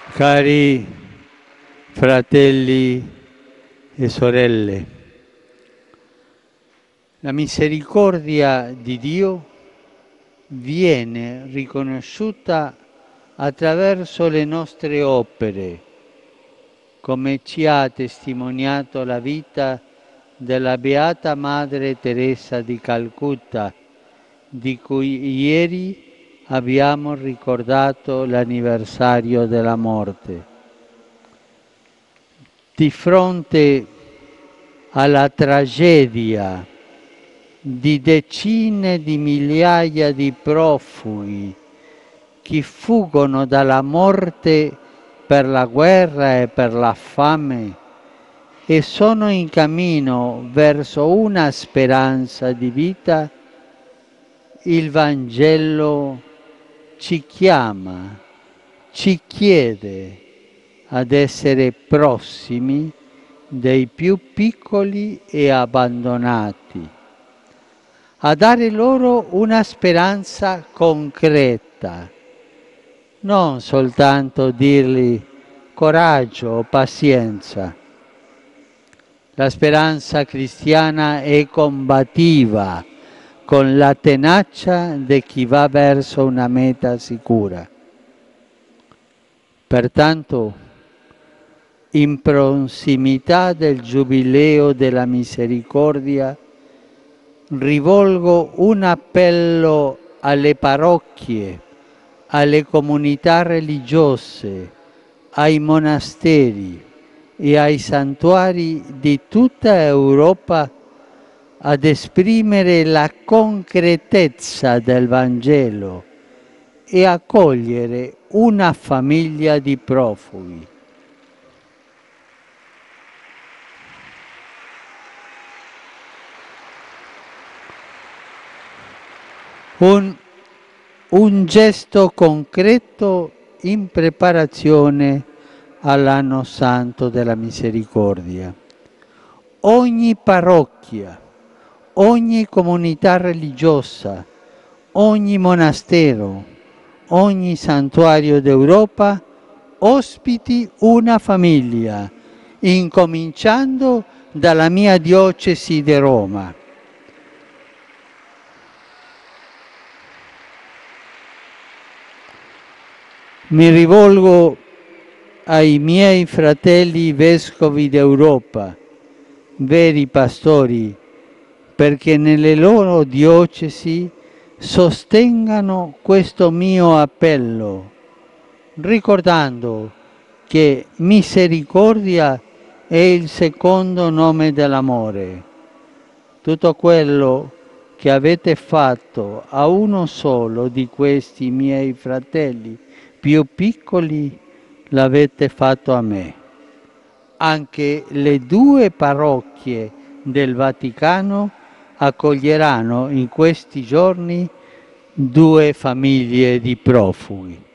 Cari fratelli e sorelle, la misericordia di Dio viene riconosciuta attraverso le nostre opere, come ci ha testimoniato la vita della Beata Madre Teresa di Calcutta, di cui ieri abbiamo ricordato l'anniversario della morte. Di fronte alla tragedia di decine di migliaia di profughi che fuggono dalla morte per la guerra e per la fame e sono in cammino verso una speranza di vita, il Vangelo ci chiama, ci chiede ad essere prossimi dei più piccoli e abbandonati, a dare loro una speranza concreta, non soltanto dirgli coraggio o pazienza. La speranza cristiana è combattiva, con la tenacia di chi va verso una meta sicura. Pertanto, in prossimità del Giubileo della Misericordia, rivolgo un appello alle parrocchie, alle comunità religiose, ai monasteri e ai santuari di tutta Europa ad esprimere la concretezza del Vangelo e accogliere una famiglia di profughi. Un gesto concreto in preparazione all'anno santo della misericordia. Ogni parrocchia, ogni comunità religiosa, ogni monastero, ogni santuario d'Europa ospiti una famiglia, incominciando dalla mia diocesi di Roma. Mi rivolgo ai miei fratelli vescovi d'Europa, veri pastori, perché nelle loro diocesi sostengano questo mio appello, ricordando che misericordia è il secondo nome dell'amore. Tutto quello che avete fatto a uno solo di questi miei fratelli più piccoli, l'avete fatto a me. Anche le 2 parrocchie del Vaticano accoglieranno in questi giorni 2 famiglie di profughi.